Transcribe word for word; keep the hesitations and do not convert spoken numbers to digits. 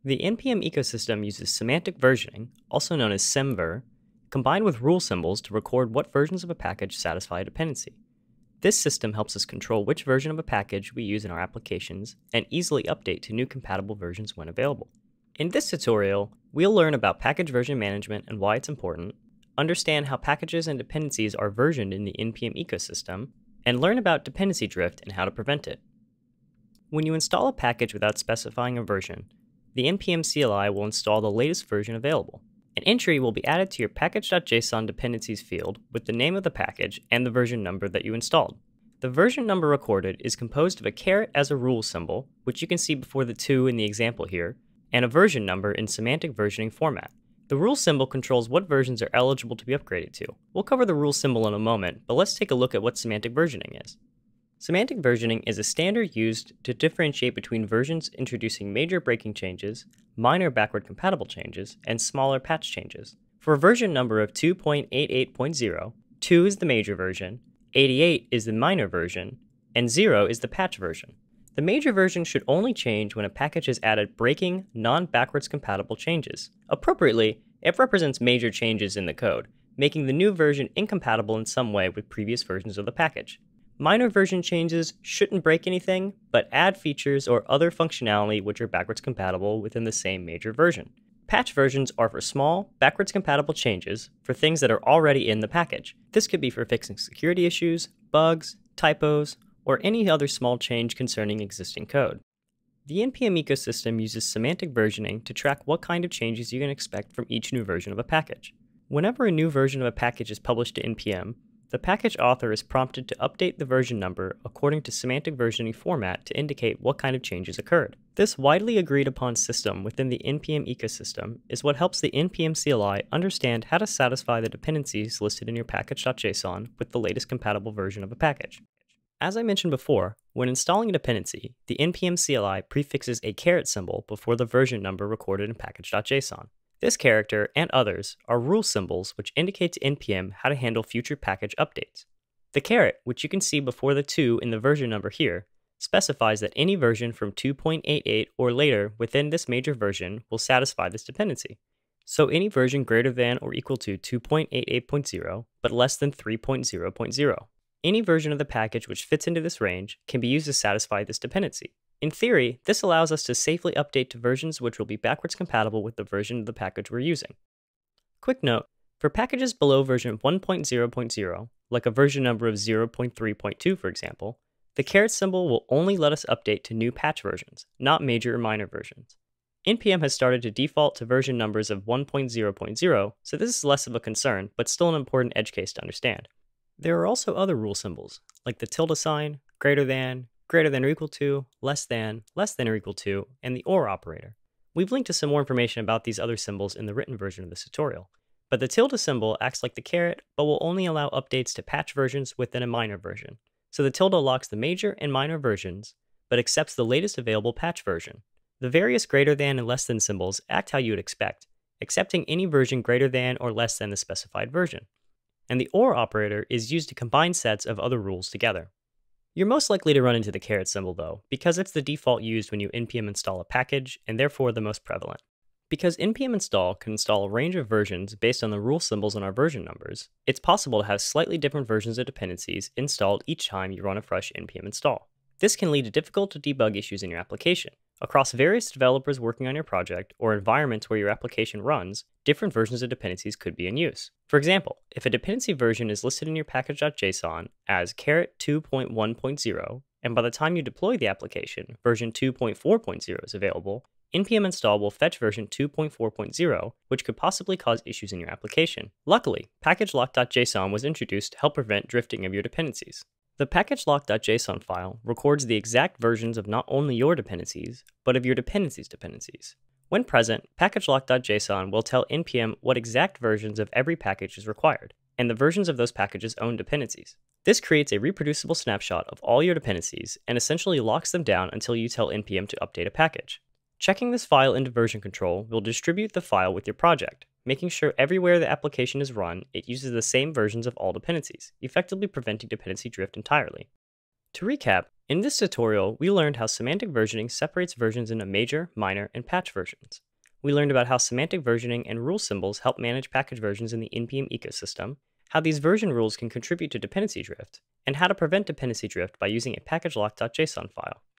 The N P M ecosystem uses semantic versioning, also known as SemVer, combined with rule symbols to record what versions of a package satisfy a dependency. This system helps us control which version of a package we use in our applications and easily update to new compatible versions when available. In this tutorial, we'll learn about package version management and why it's important, understand how packages and dependencies are versioned in the N P M ecosystem, and learn about dependency drift and how to prevent it. When you install a package without specifying a version, the N P M C L I will install the latest version available. An entry will be added to your package.json dependencies field with the name of the package and the version number that you installed. The version number recorded is composed of a caret as a rule symbol, which you can see before the two in the example here, and a version number in semantic versioning format. The rule symbol controls what versions are eligible to be upgraded to. We'll cover the rule symbol in a moment, but let's take a look at what semantic versioning is. Semantic versioning is a standard used to differentiate between versions introducing major breaking changes, minor backward compatible changes, and smaller patch changes. For a version number of two point eight eight point zero, two is the major version, eighty-eight is the minor version, and zero is the patch version. The major version should only change when a package has added breaking, non-backwards compatible changes. Appropriately, it represents major changes in the code, making the new version incompatible in some way with previous versions of the package. Minor version changes shouldn't break anything, but add features or other functionality which are backwards compatible within the same major version. Patch versions are for small, backwards compatible changes for things that are already in the package. This could be for fixing security issues, bugs, typos, or any other small change concerning existing code. The N P M ecosystem uses semantic versioning to track what kind of changes you can expect from each new version of a package. Whenever a new version of a package is published to N P M, the package author is prompted to update the version number according to semantic versioning format to indicate what kind of changes occurred. This widely agreed upon system within the N P M ecosystem is what helps the N P M C L I understand how to satisfy the dependencies listed in your package.json with the latest compatible version of a package. As I mentioned before, when installing a dependency, the N P M C L I prefixes a caret symbol before the version number recorded in package.json. This character, and others, are rule symbols which indicate to N P M how to handle future package updates. The caret, which you can see before the two in the version number here, specifies that any version from two point eight eight or later within this major version will satisfy this dependency. So any version greater than or equal to two point eight eight point zero, but less than three point zero point zero. Any version of the package which fits into this range can be used to satisfy this dependency. In theory, this allows us to safely update to versions which will be backwards compatible with the version of the package we're using. Quick note, for packages below version one point zero point zero, like a version number of zero point three point two for example, the caret symbol will only let us update to new patch versions, not major or minor versions. N P M has started to default to version numbers of one point zero point zero, so this is less of a concern, but still an important edge case to understand. There are also other rule symbols, like the tilde sign, greater than, greater than or equal to, less than, less than or equal to, and the or operator. We've linked to some more information about these other symbols in the written version of this tutorial, but the tilde symbol acts like the caret, but will only allow updates to patch versions within a minor version. So the tilde locks the major and minor versions, but accepts the latest available patch version. The various greater than and less than symbols act how you would expect, accepting any version greater than or less than the specified version. And the or operator is used to combine sets of other rules together. You're most likely to run into the caret symbol though, because it's the default used when you N P M install a package, and therefore the most prevalent. Because N P M install can install a range of versions based on the rule symbols in our version numbers, it's possible to have slightly different versions of dependencies installed each time you run a fresh N P M install. This can lead to difficult to debug issues in your application. Across various developers working on your project or environments where your application runs, different versions of dependencies could be in use. For example, if a dependency version is listed in your package.json as caret two point one point zero, and by the time you deploy the application, version two point four point zero is available, N P M install will fetch version two point four point zero, which could possibly cause issues in your application. Luckily, packagelock.json was introduced to help prevent drifting of your dependencies. The packagelock.json file records the exact versions of not only your dependencies, but of your dependencies' dependencies. When present, packagelock.json will tell N P M what exact versions of every package is required, and the versions of those packages' own dependencies. This creates a reproducible snapshot of all your dependencies and essentially locks them down until you tell N P M to update a package. Checking this file into version control will distribute the file with your project, making sure everywhere the application is run, it uses the same versions of all dependencies, effectively preventing dependency drift entirely. To recap, In this tutorial, we learned how semantic versioning separates versions into major, minor, and patch versions. We learned about how semantic versioning and rule symbols help manage package versions in the N P M ecosystem, how these version rules can contribute to dependency drift, and how to prevent dependency drift by using a package lock.json file.